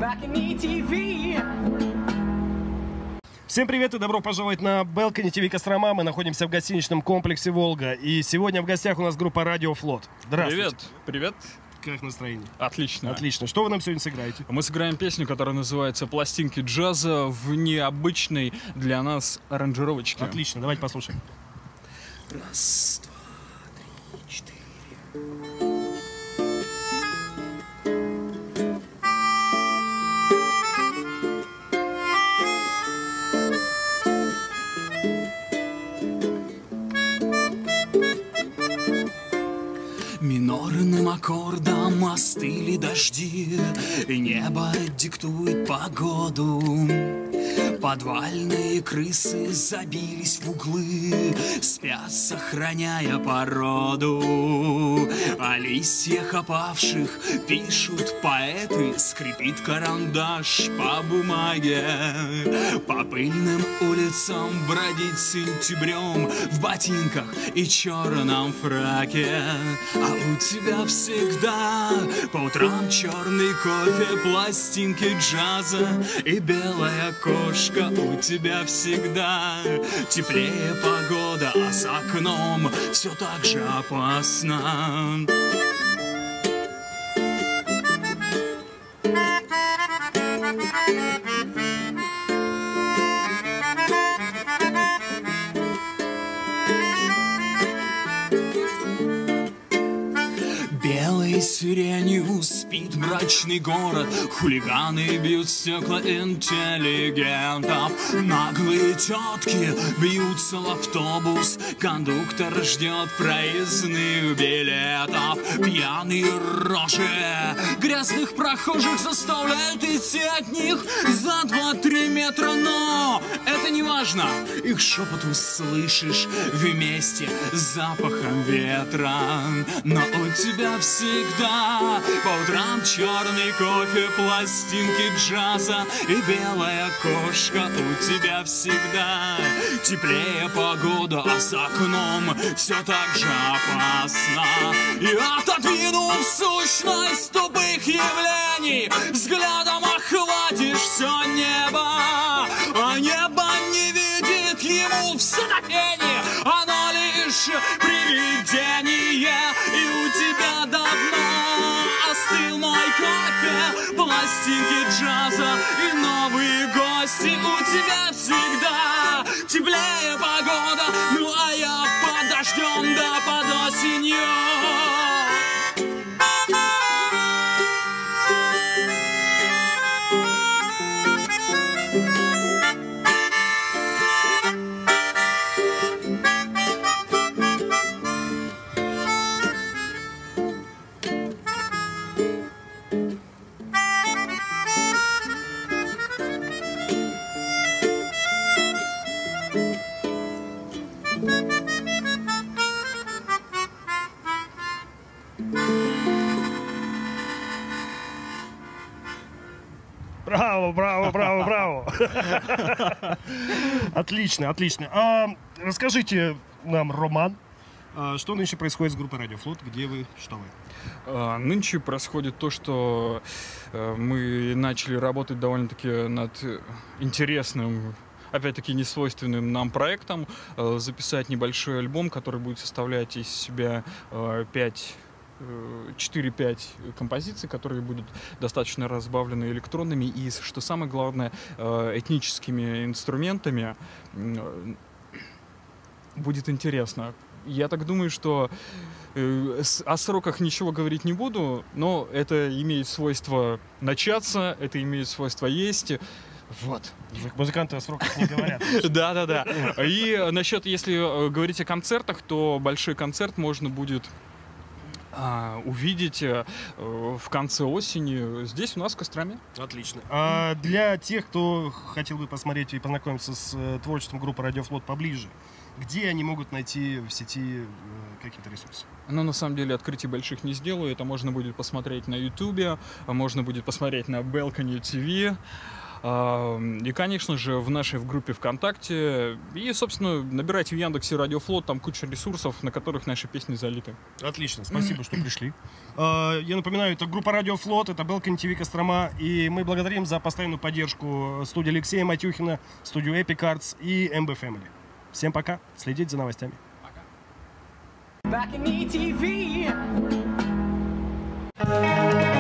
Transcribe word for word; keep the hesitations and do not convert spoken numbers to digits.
Всем привет и добро пожаловать на Balcony ти ви Кострома. Мы находимся в гостиничном комплексе «Волга». И сегодня в гостях у нас группа «Радиофлот». Здравствуйте. Привет, привет. Как настроение? Отлично. Отлично. Что вы нам сегодня сыграете? Мы сыграем песню, которая называется «Пластинки джаза» в необычной для нас аранжировочке. Отлично, давайте послушаем. Раз, два, три, четыре. Минорным аккордом остыли дожди, и небо диктует погоду. Подвальные крысы забились в углы, спят, сохраняя породу. О листьях опавших пишут поэты, скрипит карандаш по бумаге. По пыльным улицам бродить сентябрем в ботинках и черном фраке. А у тебя всегда по утрам черный кофе, пластинки джаза и белая кошка. У тебя всегда теплее погода, а за окном все так же опасно. Белой сиренью спит мрачный город, хулиганы бьют стекла интеллигентов. Наглые тетки бьются в автобус, кондуктор ждет проездных билетов. Пьяные рожи грязных прохожих заставляют идти от них за два-три метра, но это не важно. Их шепот услышишь вместе с запахом ветра. Но у тебя всегда по утрам черный кофе, пластинки джаза и белая кошка. У тебя всегда теплее погода, а за окном все так же опасно. И отодвинув сущность тупых явлений, взглядом охватишь все небо, а небо не видит ему в сотопении, оно лишь привидение. И у тебя давно остыл мой кофе, пластинки джаза и новые гости. У тебя всегда теплее погода, ну а я под дождем да под осенью. Браво, браво, браво, браво. Отлично, отлично. А, расскажите нам, Роман, а, что нынче происходит с группой «Радиофлот», где вы, что вы? А, нынче происходит то, что а, мы начали работать довольно-таки над интересным, опять-таки несвойственным нам проектом, а, записать небольшой альбом, который будет составлять из себя а, пять четыре-пять композиций, которые будут достаточно разбавлены электронными и, что самое главное, этническими инструментами. Будет интересно. Я так думаю, что о сроках ничего говорить не буду, но это имеет свойство начаться, это имеет свойство есть. Вот. Музыканты о сроках не говорят. Да, да, да. И насчет, если говорить о концертах, то большой концерт можно будет увидите в конце осени здесь у нас в Костроме. Отлично. А для тех, кто хотел бы посмотреть и познакомиться с творчеством группы «Радиофлот» поближе, где они могут найти в сети какие-то ресурсы? Ну, на самом деле, открытий больших не сделаю. Это можно будет посмотреть на Ютубе, можно будет посмотреть на Balcony ти ви. А, И, конечно же, в нашей в группе ВКонтакте. И, собственно, набирайте в Яндексе Радиофлот, там куча ресурсов, на которых наши песни залиты. Отлично, спасибо, что пришли. А, Я напоминаю, это группа Радиофлот, это Белкин ТВ Кострома, и мы благодарим за постоянную поддержку студии Алексея Матюхина, студию Epic Arts и эм би Family. Всем пока, следите за новостями. Back in E T V.